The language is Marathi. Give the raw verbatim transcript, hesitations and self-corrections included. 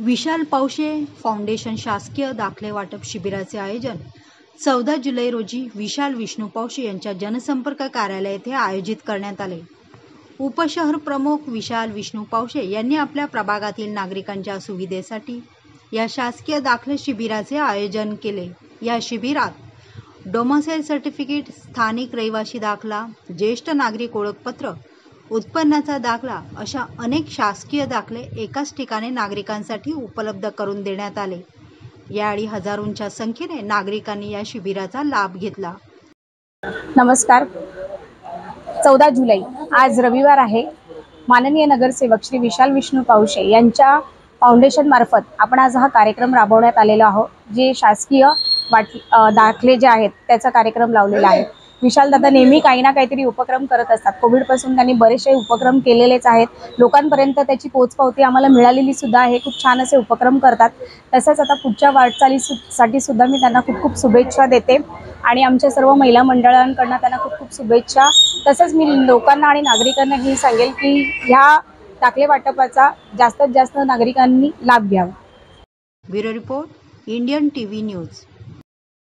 विशाल पावशे फाउंडेशन शासकीय दाखले वाटप शिबिराचे आयोजन चौदा जुलै रोजी विशाल विष्णू पावशे यांच्या जनसंपर्क कार्यालय येथे आयोजित करण्यात आले। उपशहर प्रमुख विशाल विष्णू पावशे यांनी आपल्या प्रभागातील नागरिकांच्या सुविधेसाठी या शासकीय दाखले शिबिराचे आयोजन केले। या शिबिरात डोमासाईल सर्टिफिकेट, स्थानिक रहिवासी दाखला, ज्येष्ठ नागरिक ओळखपत्र, उत्पन्नाचा दाखला अशा अनेक शासकीय दाखले एकाच ठिकाणी नागरिकांसाठी उपलब्ध करून देण्यात आले। यावेळी हजारोंच्या संख्येने नागरिकांनी या शिबिराचा लाभ घेतला। नमस्कार, चौदा जुलै आज रविवार आहे। माननीय नगरसेवक श्री विशाल विष्णू पावशे यांच्या फाउंडेशन मार्फत आपण आज हा कार्यक्रम राबवण्यात आलेला आहोत। जे शासकीय वाट दाखले जे आहेत त्याचा कार्यक्रम लावलेला आहे। विशाल दादा नेहमी काही ना काहीतरी उपक्रम करत असतात। कोविड पासून त्यांनी बरेचसे उपक्रम केलेलेच आहेत। लोकांपर्यंत त्याची पोचपावती आम्हाला मिळालेली सुद्धा आहे। खूप छान असे उपक्रम करतात। तसंच आता पुढच्या वाटचालीसाठी सुद्धा मी त्यांना खूप खूप शुभेच्छा देते आणि आमच्या सर्व महिला मंडळांकडून त्यांना खूप खूप शुभेच्छा। तसंच मी लोकांना आणि नागरिकांना ही सांगेल की ह्या दाखले वाटपाचा जास्तीत जास्त नागरिकांनी लाभ घ्यावा। Bureau report, Indian TV news.